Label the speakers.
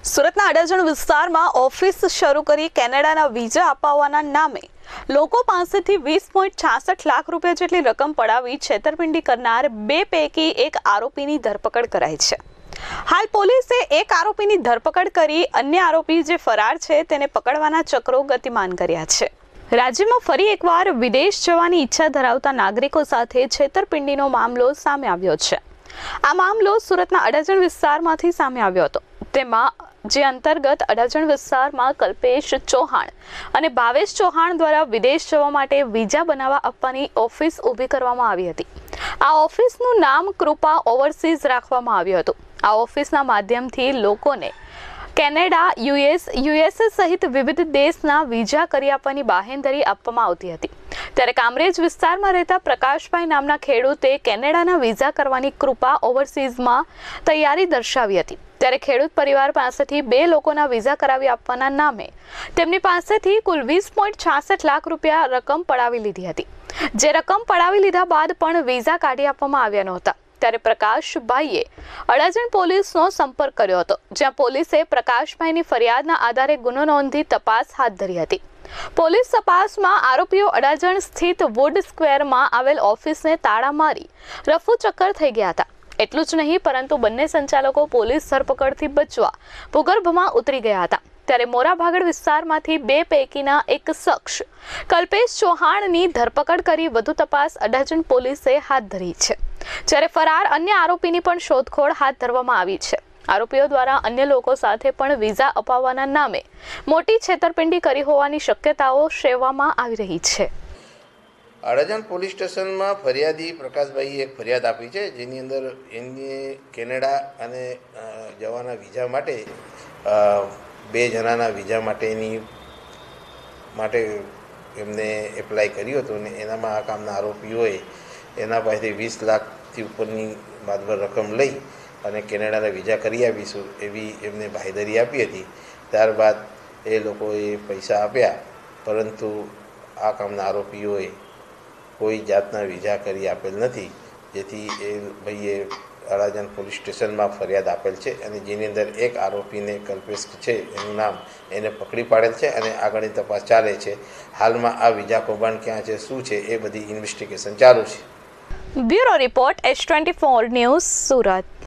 Speaker 1: સુરતના અડાજણ વિસ્તારમાં ઓફિસ શરૂ કરી કેનેડાના વિઝા અપાવવાના નામે લોકો પાસેથી 20.66 લાખ રૂપિયા જેટલી રકમ પડાવી છેતરપિંડી કરનાર બે પૈકી એક આરોપીની ધરપકડ કરાઈ છે। હાલ પોલીસે એક આરોપીની ધરપકડ કરી અન્ય આરોપી જે ફરાર છે તેને પકડવાના ચક્રો ગતિમાન કર્યા છે। રાજ્યમાં ફરી એકવાર વિદેશ જવાની ઈચ્છા ધરાવતા નાગરિકો સાથે છેતરપિંડીનો મામલો સામે આવ્યો છે। આ મામલો સુરતના અડાજણ વિસ્તારમાંથી સામે આવ્યો હતો। તેમાં જે અંતર્ગત અડાજણ વિસ્તારમાં કલ્પેશ ચૌહાણ અને ભાવેશ ચૌહાણ દ્વારા વિદેશ જવા માટે વિઝા બનાવવા આપવાની ઓફિસ ઊભી કરવામાં આવી હતી। આ ઓફિસનું નામ કૃપા ઓવરસીઝ રાખવામાં આવ્યું હતું। આ ઓફિસના માધ્યમથી લોકોને કેનેડા, યુએસએ સહિત વિવિધ દેશના વિઝા કરી આપવાની બાહેંધરી આપવામાં આવતી હતી। ત્યારે કામરેજ વિસ્તારમાં રહેતા પ્રકાશભાઈ નામના ખેડૂતે કેનેડાના વિઝા કરવાની કૃપા ઓવરસીઝમાં તૈયારી દર્શાવી હતી। ત્યારે ખેડૂત પરિવાર પાસેથી બે લોકોના વિઝા કરાવી આપવાના નામે તેમની પાસેથી કુલ 20.66 લાખ રૂપિયા રકમ પડાવી લીધી હતી। જે રકમ પડાવી લીધા બાદ પણ વિઝા કાઢી આપવામાં આવ્યા નહોતા। ત્યારે પ્રકાશભાઈએ અડાજણ પોલીસનો સંપર્ક કર્યો હતો, જ્યાં પોલીસે પ્રકાશભાઈની ફરિયાદના આધારે ગુનો નોંધી તપાસ હાથ ધરી હતી। પોલીસ તપાસમાં આરોપીઓ અડાજણ સ્થિત વુડ સ્ક્વેરમાં આવેલ ઓફિસને તાળા મારી રફુચક્કર થઈ ગયા હતા। એટલું જ નહીં પરંતુ બંને સંચાલકો પોલીસ ધરપકડથી બચવા ભૂગર્ભમાં ઉતરી ગયા હતા। ત્યારે મોરાભાગડ વિસ્તારમાંથી બે પૈકીના એક શખ્સ કલ્પેશ ચૌહાણની ધરપકડ કરી વધુ તપાસ અડાજણ પોલીસે હાથ ધરી છે। જ્યારે ફરાર અન્ય આરોપીની પણ શોધખોળ હાથ ધરવામાં આવી છે। આરોપીઓ દ્વારા અન્ય લોકો સાથે પણ વિઝા અપાવવાના નામે મોટી છેતરપિંડી કરી હોવાની શક્યતાઓ સેવવામાં આવી રહી છે।
Speaker 2: અડાજણ પોલીસ સ્ટેશનમાં ફરિયાદી પ્રકાશભાઈએ એક ફરિયાદ આપી છે, જેની અંદર એમને કેનેડા અને જવાના વિઝા માટે બે જણાના વિઝા માટે એમને એપ્લાય કર્યું હતું અને એનામાં આ કામના આરોપીઓએ એના પાસેથી 20 લાખથી ઉપરની માતબર રકમ લઈ અને કેનેડાના વિઝા કરી આપીશું એવી એમને બાંહેધરી આપી હતી। ત્યારબાદ એ લોકોએ પૈસા આપ્યા, પરંતુ આ કામના આરોપીઓએ કોઈ જાતના વિઝા કરી આપેલ નથી, જેથી એ ભાઈએ અડાજણ પોલીસ સ્ટેશનમાં ફરિયાદ આપેલ છે અને જેની અંદર એક આરોપીને કલ્પેશ છે એનું નામ એને પકડી પાડેલ છે અને આગળની તપાસ ચાલે છે। હાલમાં આ વિઝા કૌભાંડ ક્યાં છે, શું છે, એ બધી ઇન્વેસ્ટિગેશન ચાલુ છે।
Speaker 1: Bureau report S24 news Surat.